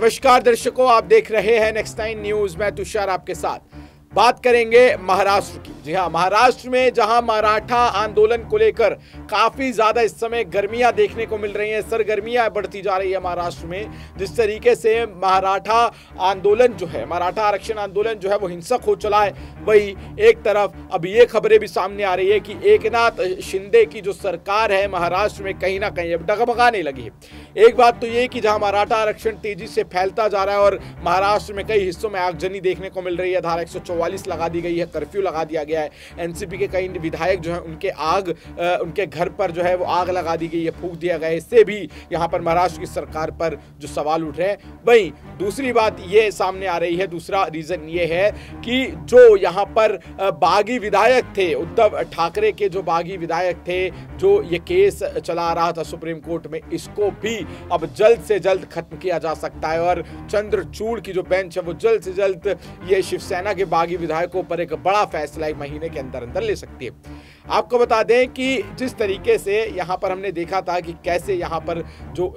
नमस्कार दर्शकों, आप देख रहे हैं नेक्स्ट 9 न्यूज। मैं तुषार आपके साथ बात करेंगे महाराष्ट्र की। जी हाँ, महाराष्ट्र में जहां मराठा आंदोलन को लेकर काफी ज्यादा इस समय गर्मियां देखने को मिल रही हैं, सरगर्मियां बढ़ती जा रही है महाराष्ट्र में। जिस तरीके से मराठा आंदोलन जो है, मराठा आरक्षण आंदोलन जो है वो हिंसक हो चला है, वही एक तरफ अब ये खबरें भी सामने आ रही है कि एकनाथ शिंदे की जो सरकार है महाराष्ट्र में कहीं ना कहीं अब डगमगाने लगी है। एक बात तो ये कि जहां मराठा आरक्षण तेजी से फैलता जा रहा है और महाराष्ट्र में कई हिस्सों में आगजनी देखने को मिल रही है, धारा 144 लगा दी गई है, कर्फ्यू लगा दिया गया है। एनसीपी के कई विधायक जो हैं उनके घर पर जो है वो आग लगा दी गई है, फूंक दिया गया है। इससे भी यहाँ पर महाराष्ट्र की सरकार पर जो सवाल उठ रहे हैं। वहीं दूसरी बात ये सामने आ रही है, दूसरा रीजन ये है कि जो यहाँ पर बागी विधायक थे, उद्धव ठाकरे के जो बागी विधायक थे, जो ये केस चला रहा था सुप्रीम कोर्ट में, इसको भी अब जल्द से जल्द खत्म किया जा सकता है और चंद्रचूड़ की जो बेंच है वो जल्द से जल्द ये शिवसेना के बागी विधायकों पर एक बड़ा फैसला एक महीने के अंदर अंदर ले सकती है। आपको बता दें कि जिस तरीके से यहाँ पर हमने देखा था कि कैसे यहाँ पर जो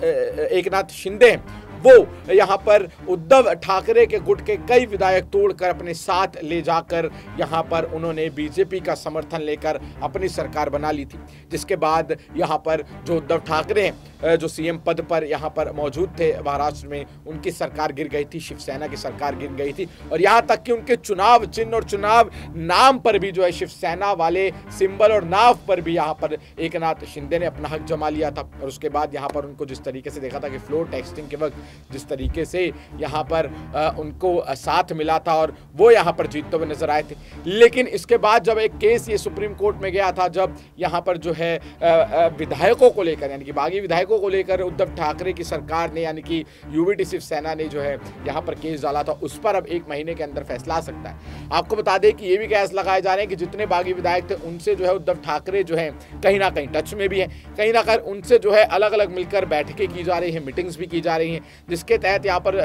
एकनाथ शिंदे हैं वो यहाँ पर उद्धव ठाकरे के गुट के कई विधायक तोड़कर अपने साथ ले जाकर यहाँ पर उन्होंने बीजेपी का समर्थन लेकर अपनी सरकार बना ली थी। जिसके बाद यहाँ पर जो उद्धव ठाकरे जो सीएम पद पर यहाँ पर मौजूद थे महाराष्ट्र में, उनकी सरकार गिर गई थी, शिवसेना की सरकार गिर गई थी और यहाँ तक कि उनके चुनाव चिन्ह और चुनाव नाम पर भी जो है शिवसेना वाले सिंबल और नाव पर भी यहाँ पर एकनाथ शिंदे ने अपना हक जमा लिया था। और उसके बाद यहाँ पर उनको जिस तरीके से देखा था कि फ्लोर टेक्सटिंग के वक्त जिस तरीके से यहाँ पर उनको साथ मिला था और वो यहाँ पर जीतते हुए नजर आए थे। लेकिन इसके बाद जब एक केस ये सुप्रीम कोर्ट में गया था, जब यहाँ पर जो है विधायकों को लेकर, यानी कि बागी विधायकों को लेकर उद्धव ठाकरे की सरकार ने, यानी कि यूवीटी शिवसेना ने जो है यहाँ पर केस डाला था, उस पर अब 1 महीने के अंदर फैसला आ सकता है। आपको बता दें कि ये भी केस लगाए जा रहे हैं कि जितने बागी विधायक थे उनसे जो है उद्धव ठाकरे जो है कहीं ना कहीं टच में भी है, कहीं ना कहीं उनसे जो है अलग अलग मिलकर बैठकें की जा रही है, मीटिंग्स भी की जा रही हैं, जिसके तहत यहाँ पर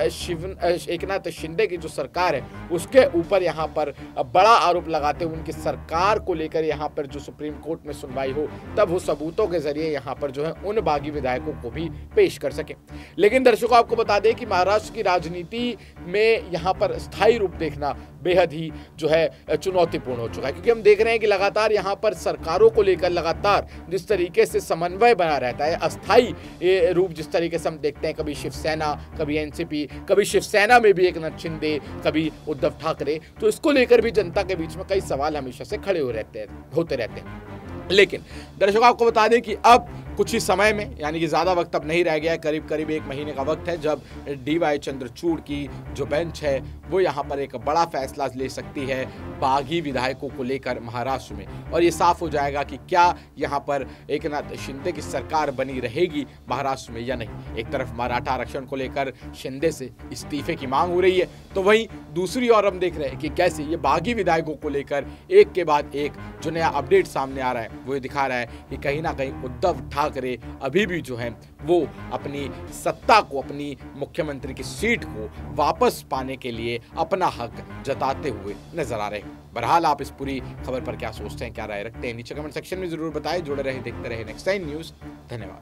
एकनाथ शिंदे की जो सरकार है उसके ऊपर यहाँ पर बड़ा आरोप लगाते हुए उनकी सरकार को लेकर यहाँ पर जो सुप्रीम कोर्ट में सुनवाई हो, तब वो सबूतों के जरिए यहाँ पर जो है उन बागी विधायकों को भी पेश कर सके। लेकिन दर्शकों, आपको बता दें कि महाराष्ट्र की राजनीति में यहाँ पर स्थायी रूप देखना बेहद ही जो है चुनौतीपूर्ण हो चुका है, क्योंकि हम देख रहे हैं कि लगातार यहाँ पर सरकारों को लेकर लगातार जिस तरीके से समन्वय बना रहता है, अस्थायी रूप जिस तरीके से हम देखते हैं, कभी शिवसेना, कभी एनसीपी, कभी शिवसेना में भी एकनाथ शिंदे, कभी उद्धव ठाकरे, तो इसको लेकर भी जनता के बीच में कई सवाल हमेशा से खड़े होते रहते हैं। लेकिन दर्शकों, आपको बता दें कि अब कुछ ही समय में, यानी कि ज़्यादा वक्त अब नहीं रह गया है, करीब करीब 1 महीने का वक्त है, जब डीवाई चंद्रचूड़ की जो बेंच है वो यहाँ पर एक बड़ा फैसला ले सकती है बागी विधायकों को लेकर महाराष्ट्र में। और ये साफ हो जाएगा कि क्या यहाँ पर एकनाथ शिंदे की सरकार बनी रहेगी महाराष्ट्र में या नहीं। एक तरफ मराठा आरक्षण को लेकर शिंदे से इस्तीफे की मांग हो रही है, तो वहीं दूसरी ओर हम देख रहे हैं कि कैसे ये बागी विधायकों को लेकर एक के बाद एक जो नया अपडेट सामने आ रहा है वो ये दिखा रहा है कि कहीं ना कहीं उद्धव ठाकरे अभी भी जो है वो अपनी सत्ता को, अपनी मुख्यमंत्री की सीट को वापस पाने के लिए अपना हक जताते हुए नजर आ रहे हैं। बहरहाल आप इस पूरी खबर पर क्या सोचते हैं, क्या राय रखते हैं, नीचे कमेंट सेक्शन में जरूर बताएं। जुड़े रहे, देखते रहे नेक्स्ट 9 न्यूज। धन्यवाद।